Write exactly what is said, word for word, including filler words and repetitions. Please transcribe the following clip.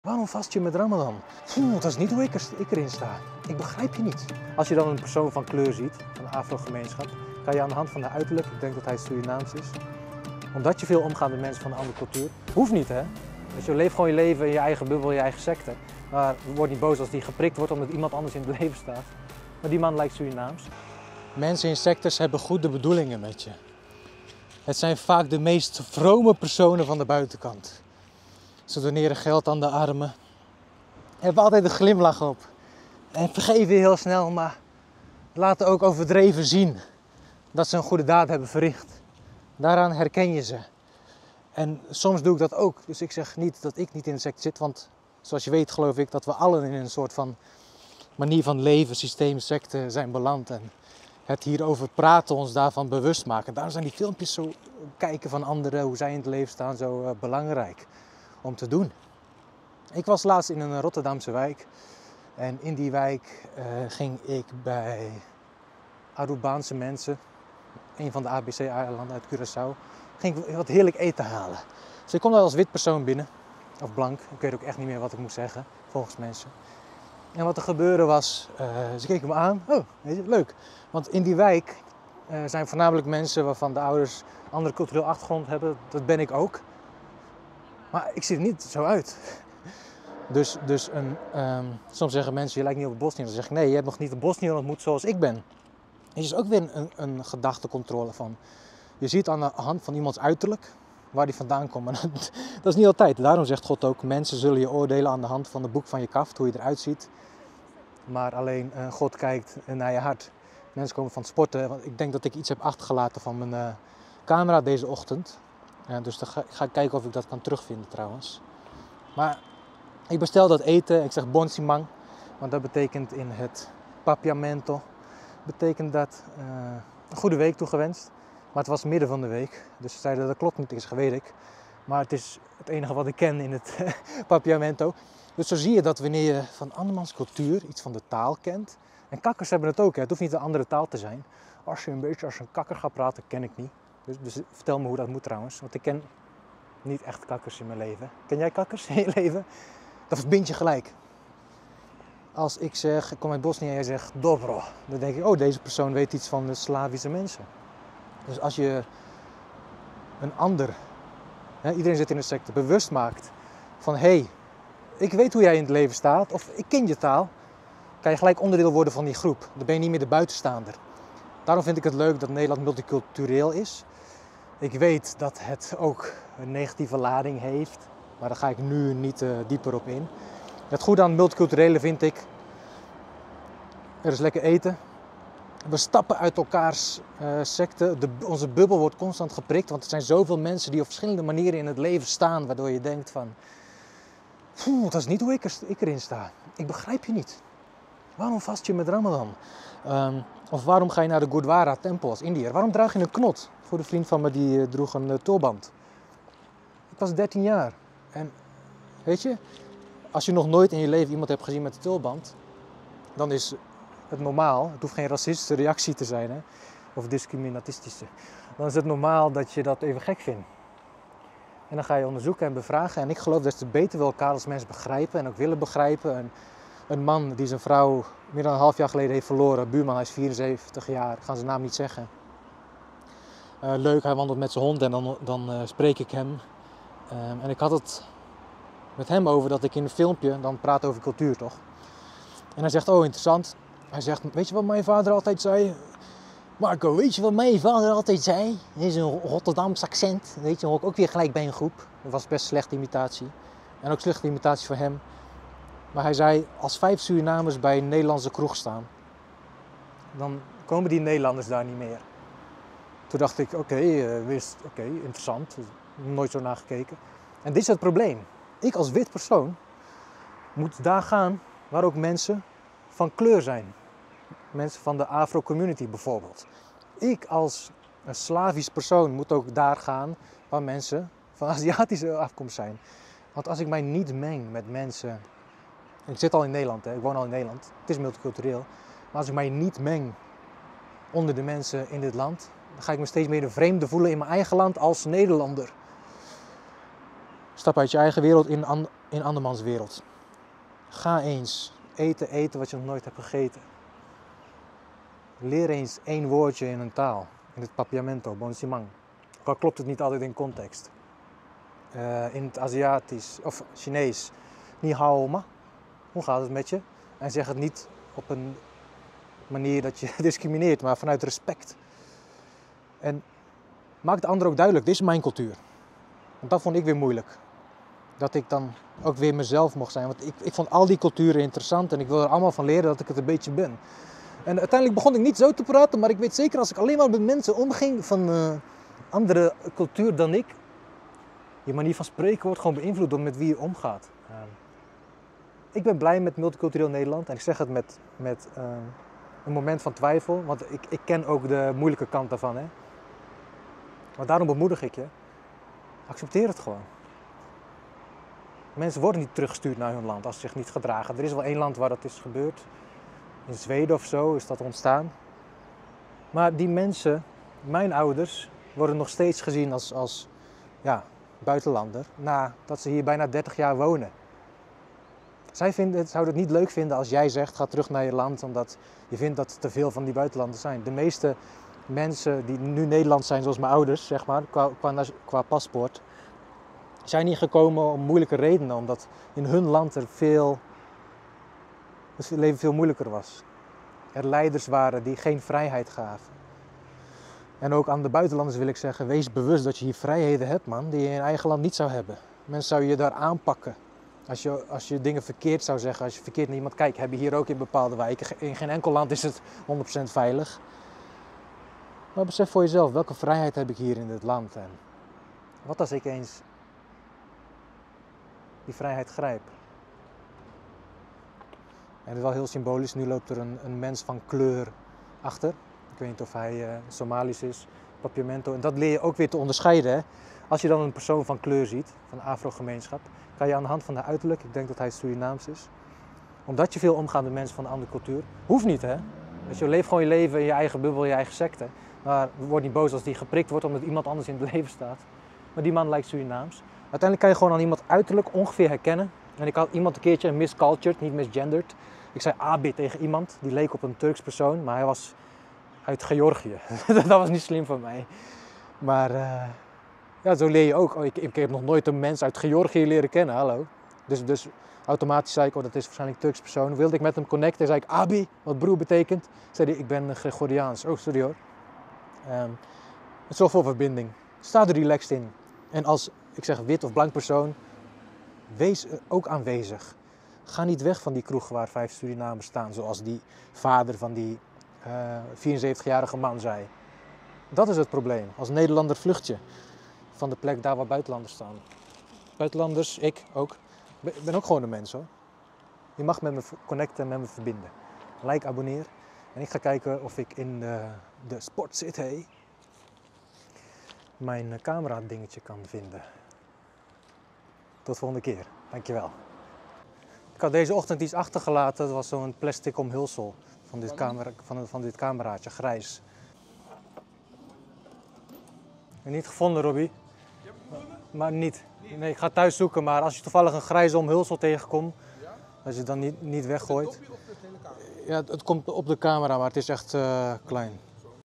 Waarom vast je met Ramadan? Hm, dat is niet hoe ik, er, ik erin sta. Ik begrijp je niet. Als je dan een persoon van kleur ziet, van de Afro-gemeenschap, kan je aan de hand van de uiterlijk, ik denk dat hij Surinaams is, omdat je veel omgaat met mensen van een andere cultuur, hoeft niet hè. Dus je leeft gewoon je leven in je eigen bubbel, in je eigen secte. Maar word niet boos als die geprikt wordt omdat iemand anders in het leven staat. Maar die man lijkt Surinaams. Mensen in sectes hebben goede bedoelingen met je. Het zijn vaak de meest vrome personen van de buitenkant. Ze doneren geld aan de armen. Hebben altijd een glimlach op. En vergeven heel snel, maar laten ook overdreven zien dat ze een goede daad hebben verricht. Daaraan herken je ze. En soms doe ik dat ook. Dus ik zeg niet dat ik niet in de secte zit, want zoals je weet geloof ik dat we allen in een soort van manier van leven, systeem, secte zijn beland. En het hierover praten, ons daarvan bewust maken. Daarom zijn die filmpjes zo kijken van anderen, hoe zij in het leven staan, zo uh, belangrijk om te doen. Ik was laatst in een Rotterdamse wijk. En in die wijk uh, ging ik bij Arubaanse mensen, een van de A B C-eilanden uit Curaçao, ging ik wat heerlijk eten halen. Dus ik kom daar als wit persoon binnen, of blank, ik weet ook echt niet meer wat ik moet zeggen, volgens mensen. En wat er gebeurde was, uh, ze keken me aan, oh, weet je, leuk. Want in die wijk uh, zijn voornamelijk mensen waarvan de ouders een andere culturele achtergrond hebben, dat ben ik ook. Maar ik zie er niet zo uit. Dus, dus een, um, soms zeggen mensen, je lijkt niet op een Bosniër. Dan zeg ik, nee, je hebt nog niet een Bosniër ontmoet zoals ik ben. Er is ook weer een, een gedachtecontrole van. Je ziet aan de hand van iemands uiterlijk waar die vandaan komt. Maar dat, dat is niet altijd. Daarom zegt God ook, mensen zullen je oordelen aan de hand van het boek van je kaft, hoe je eruit ziet. Maar alleen uh, God kijkt naar je hart. Mensen komen van sporten. Want ik denk dat ik iets heb achtergelaten van mijn uh, camera deze ochtend. Uh, dus dan ga, ik ga kijken of ik dat kan terugvinden trouwens. Maar ik bestel dat eten. Ik zeg bon simang. Want dat betekent in het papiamento. Betekent dat uh, een goede week toegewenst. Maar het was midden van de week. Dus ze zeiden dat klopt niet, is weet ik. Maar het is het enige wat ik ken in het papiamento. Dus zo zie je dat wanneer je van andermans cultuur iets van de taal kent. En kakkers hebben het ook, hè. Het hoeft niet een andere taal te zijn. Als je een beetje als een kakker gaat praten, ken ik niet. Dus, dus vertel me hoe dat moet trouwens. Want ik ken niet echt kakkers in mijn leven. Ken jij kakkers in je leven? Dat verbind je gelijk. Als ik zeg, ik kom uit Bosnië en jij zegt dobro. Dan denk ik, oh deze persoon weet iets van de Slavische mensen. Dus als je een ander, hè, iedereen zit in een secte, bewust maakt van hé, hey, ik weet hoe jij in het leven staat of ik ken je taal, kan je gelijk onderdeel worden van die groep. Dan ben je niet meer de buitenstaander. Daarom vind ik het leuk dat Nederland multicultureel is. Ik weet dat het ook een negatieve lading heeft, maar daar ga ik nu niet uh, dieper op in. Het goede aan multiculturele vind ik, er is lekker eten. We stappen uit elkaars uh, secte. De, onze bubbel wordt constant geprikt, want er zijn zoveel mensen die op verschillende manieren in het leven staan, waardoor je denkt van, dat is niet hoe ik, er, ik erin sta. Ik begrijp je niet. Waarom vast je met Ramadan? Um, of waarom ga je naar de Gurdwara tempel als Indiër? Waarom draag je een knot? Voor de vriend van me die uh, droeg een uh, tulband. Ik was dertien jaar. En weet je, als je nog nooit in je leven iemand hebt gezien met een tulband, dan is het normaal, het hoeft geen racistische reactie te zijn, hè, of discriminatistische. Dan is het normaal dat je dat even gek vindt. En dan ga je onderzoeken en bevragen. En ik geloof dat ze beter wel elkaar als mensen begrijpen en ook willen begrijpen. En een man die zijn vrouw meer dan een half jaar geleden heeft verloren, buurman, hij is vierenzeventig jaar, ik ga zijn naam niet zeggen. Uh, leuk, hij wandelt met zijn hond en dan, dan uh, spreek ik hem. Uh, en ik had het met hem over dat ik in een filmpje dan praat over cultuur, toch? En hij zegt, oh interessant. Hij zegt, weet je wat mijn vader altijd zei? Marco, weet je wat mijn vader altijd zei? Dit is een Rotterdams accent. Weet je, dan hoor ik ook weer gelijk bij een groep. Dat was best slechte imitatie. En ook slechte imitatie voor hem. Maar hij zei, als vijf Surinamers bij een Nederlandse kroeg staan, dan komen die Nederlanders daar niet meer. Toen dacht ik, oké, okay, uh, wist, oké, okay, interessant. Nooit zo naar gekeken. En dit is het probleem. Ik als wit persoon moet daar gaan waar ook mensen van kleur zijn. Mensen van de Afro-community bijvoorbeeld. Ik als een Slavisch persoon moet ook daar gaan waar mensen van Aziatische afkomst zijn. Want als ik mij niet meng met mensen... Ik zit al in Nederland, hè? Ik woon al in Nederland. Het is multicultureel. Maar als ik mij niet meng onder de mensen in dit land, dan ga ik me steeds meer een vreemde voelen in mijn eigen land als Nederlander. Stap uit je eigen wereld in, an, in andermans wereld. Ga eens eten, eten wat je nog nooit hebt gegeten. Leer eens één woordje in een taal. In het papiamento, bonsimang. Ook al klopt het niet altijd in context. Uh, in het Aziatisch of Chinees, ni hao ma. Hoe gaat het met je? En zeg het niet op een manier dat je discrimineert, maar vanuit respect. En maak de ander ook duidelijk, dit is mijn cultuur. Want dat vond ik weer moeilijk. Dat ik dan ook weer mezelf mocht zijn. Want ik, ik vond al die culturen interessant en ik wil er allemaal van leren dat ik het een beetje ben. En uiteindelijk begon ik niet zo te praten, maar ik weet zeker als ik alleen maar met mensen omging van uh, andere cultuur dan ik, je manier van spreken wordt gewoon beïnvloed door met wie je omgaat. Uh, ik ben blij met multicultureel Nederland en ik zeg het met, met uh, een moment van twijfel, want ik, ik ken ook de moeilijke kant daarvan. Hè. Maar daarom bemoedig ik je, accepteer het gewoon. Mensen worden niet teruggestuurd naar hun land als ze zich niet gedragen. Er is wel één land waar dat is gebeurd. In Zweden of zo is dat ontstaan. Maar die mensen, mijn ouders, worden nog steeds gezien als, als ja, buitenlander. Nadat ze hier bijna dertig jaar wonen. Zij vinden, zouden het niet leuk vinden als jij zegt, ga terug naar je land. Omdat je vindt dat er te veel van die buitenlanders zijn. De meeste mensen die nu Nederlands zijn, zoals mijn ouders, zeg maar, qua, qua, qua paspoort, zijn hier gekomen om moeilijke redenen. Omdat in hun land er veel... het leven veel moeilijker was. Er leiders waren die geen vrijheid gaven. En ook aan de buitenlanders wil ik zeggen, wees bewust dat je hier vrijheden hebt, man, die je in je eigen land niet zou hebben. Mensen zouden je daar aanpakken. Als je, als je dingen verkeerd zou zeggen, als je verkeerd naar iemand kijkt, heb je hier ook in bepaalde wijken. In geen enkel land is het honderd procent veilig. Maar besef voor jezelf, welke vrijheid heb ik hier in dit land? En wat als ik eens die vrijheid grijp? En het is wel heel symbolisch, nu loopt er een, een mens van kleur achter. Ik weet niet of hij uh, Somalisch is, papiamento. En dat leer je ook weer te onderscheiden. Hè? Als je dan een persoon van kleur ziet, van de Afro-gemeenschap, kan je aan de hand van de uiterlijk, ik denk dat hij Surinaams is, omdat je veel omgaat met mensen van een andere cultuur, hoeft niet hè. Dus je leeft gewoon je leven in je eigen bubbel, je eigen secte. Maar word niet boos als die geprikt wordt omdat iemand anders in het leven staat. Maar die man lijkt Surinaams. Uiteindelijk kan je gewoon aan iemand uiterlijk ongeveer herkennen. En ik had iemand een keertje miscultured, niet misgenderd. Ik zei Abi tegen iemand, die leek op een Turks persoon, maar hij was uit Georgië. Dat was niet slim van mij. Maar uh, ja, zo leer je ook. Oh, ik, ik heb nog nooit een mens uit Georgië leren kennen, hallo. Dus, dus automatisch zei ik, oh dat is waarschijnlijk een Turks persoon. Wilde ik met hem connecten, zei ik Abi, wat broer betekent. Zei hij, ik ben Gregoriaans. Oh, sorry hoor. Um, het zorgt voor verbinding. Sta er relaxed in. En als, ik zeg, wit of blank persoon, wees ook aanwezig. Ga niet weg van die kroeg waar vijf Surinamers staan, zoals die vader van die uh, vierenzeventigjarige man zei. Dat is het probleem. Als Nederlander vlucht je van de plek daar waar buitenlanders staan. Buitenlanders, ik ook. Ik ben ook gewoon een mens hoor. Je mag met me connecten en met me verbinden. Like, abonneer. En ik ga kijken of ik in de, de Sport City mijn camera dingetje kan vinden. Tot de volgende keer. Dankjewel. Ik had deze ochtend iets achtergelaten. Dat was zo'n plastic omhulsel van dit, camera, van, van dit cameraatje, grijs. En niet gevonden, Robbie. Je hebt het gevonden? Maar niet. Nee, ik ga thuis zoeken, maar als je toevallig een grijze omhulsel tegenkomt, Ja? als je het dan niet, niet weggooit. Is het dopje of het hele camera? Ja, het, het komt op de camera, maar het is echt uh, klein.